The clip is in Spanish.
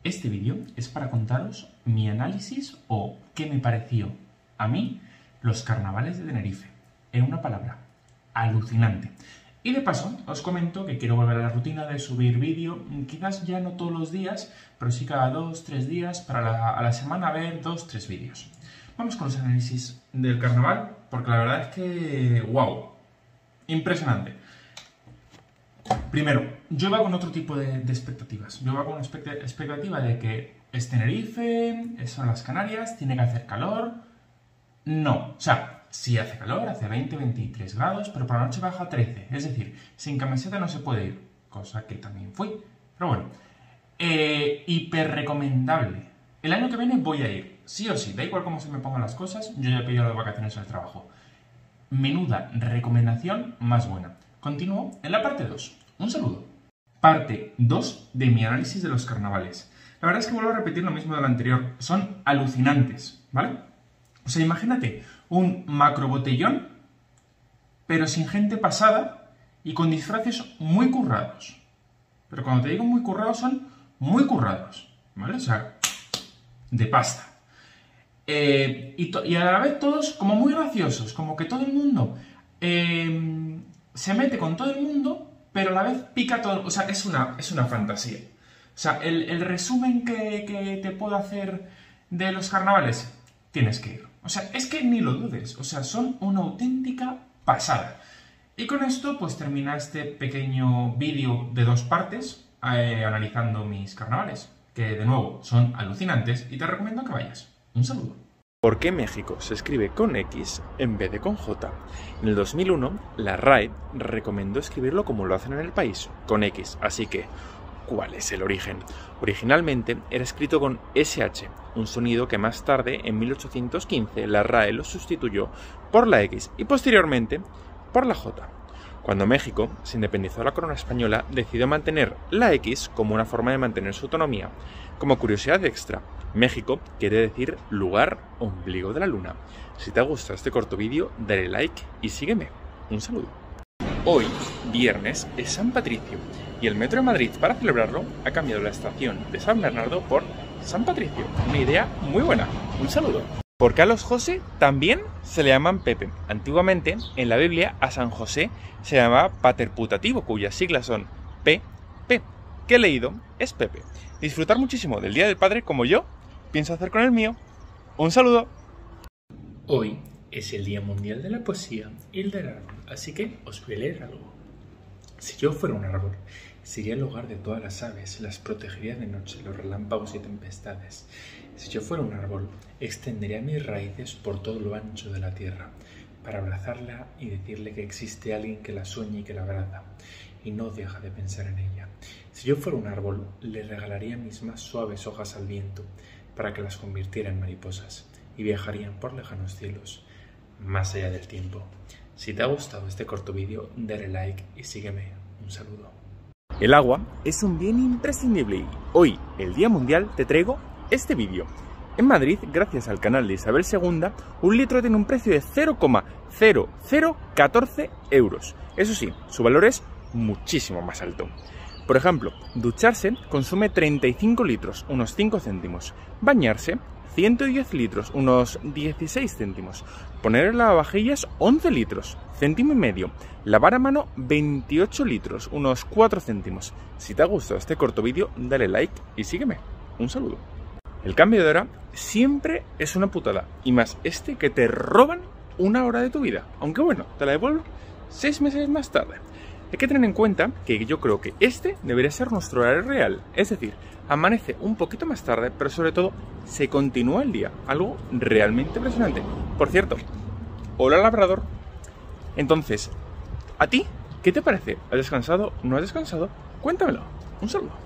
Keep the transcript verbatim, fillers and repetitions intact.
Este vídeo es para contaros mi análisis o qué me pareció a mí los carnavales de Tenerife. En una palabra, alucinante. Y de paso os comento que quiero volver a la rutina de subir vídeo, quizás ya no todos los días, pero sí cada dos, tres días, para la, a la semana ver dos, tres vídeos. Vamos con los análisis del carnaval, porque la verdad es que, wow, impresionante. Primero, yo iba con otro tipo de, de expectativas. Yo iba con una expectativa de que es Tenerife, son las Canarias, tiene que hacer calor. No, o sea, sí hace calor, hace veinte, veintitrés grados, pero por la noche baja a trece. Es decir, sin camiseta no se puede ir, cosa que también fui. Pero bueno, eh, hiper recomendable. El año que viene voy a ir, sí o sí, da igual cómo se me pongan las cosas, yo ya he pedido las vacaciones al trabajo. Menuda recomendación más buena. Continúo en la parte dos. Un saludo. Parte dos de mi análisis de los carnavales. La verdad es que vuelvo a repetir lo mismo de lo anterior. Son alucinantes, ¿vale? O sea, imagínate un macro botellón, pero sin gente pasada y con disfraces muy currados. Pero cuando te digo muy currados, son muy currados, ¿vale? O sea, de pasta. Eh, y, y a la vez todos como muy graciosos, como que todo el mundo eh, se mete con todo el mundo, pero a la vez pica todo. O sea, es una, es una fantasía. O sea, el, el resumen que, que te puedo hacer de los carnavales, tienes que ir. O sea, es que ni lo dudes. O sea, son una auténtica pasada. Y con esto, pues termina este pequeño vídeo de dos partes, eh, analizando mis carnavales, que de nuevo son alucinantes y te recomiendo que vayas. Un saludo. ¿Por qué México se escribe con X en vez de con J? En el dos mil uno, la R A E recomendó escribirlo como lo hacen en el país, con X, así que, ¿cuál es el origen? Originalmente era escrito con ese hache, un sonido que más tarde, en mil ochocientos quince, la R A E lo sustituyó por la X y posteriormente por la J. Cuando México se independizó de la corona española, decidió mantener la X como una forma de mantener su autonomía. Como curiosidad extra, México quiere decir lugar ombligo de la luna. Si te ha gustado este corto vídeo, dale like y sígueme. Un saludo. Hoy, viernes, es San Patricio y el Metro de Madrid, para celebrarlo, ha cambiado la estación de San Bernardo por San Patricio. Una idea muy buena. Un saludo. ¿Por qué a los José también se le llaman Pepe? Antiguamente, en la Biblia, a San José se llamaba Pater Putativo, cuyas siglas son P P, que leído es Pepe. Disfrutar muchísimo del Día del Padre como yo pienso hacer con el mío. Un saludo. Hoy es el Día Mundial de la Poesía y el del Árbol, así que os voy a leer algo. Si yo fuera un árbol, sería el hogar de todas las aves, las protegería de noche, los relámpagos y tempestades. Si yo fuera un árbol, extendería mis raíces por todo lo ancho de la tierra, para abrazarla y decirle que existe alguien que la sueña y que la abraza, y no deja de pensar en ella. Si yo fuera un árbol, le regalaría mis más suaves hojas al viento, para que las convirtiera en mariposas, y viajarían por lejanos cielos, más allá del tiempo. Si te ha gustado este corto vídeo, dale like y sígueme. Un saludo. El agua es un bien imprescindible y hoy, el Día Mundial, te traigo este vídeo. En Madrid, gracias al canal de Isabel segunda, un litro tiene un precio de cero coma cero cero uno cuatro euros. Eso sí, su valor es muchísimo más alto. Por ejemplo, ducharse consume treinta y cinco litros, unos cinco céntimos. Bañarse, ciento diez litros, unos dieciséis céntimos. Poner el lavavajillas, once litros, céntimo y medio. Lavar a mano, veintiocho litros, unos cuatro céntimos. Si te ha gustado este corto vídeo, dale like y sígueme. Un saludo. El cambio de hora siempre es una putada, y más este que te roban una hora de tu vida, aunque bueno, te la devuelven seis meses más tarde. Hay que tener en cuenta que yo creo que este debería ser nuestro horario real, es decir, amanece un poquito más tarde, pero sobre todo se continúa el día, algo realmente impresionante. Por cierto, hola labrador. Entonces, ¿a ti qué te parece? ¿Has descansado? ¿No has descansado? Cuéntamelo. Un saludo.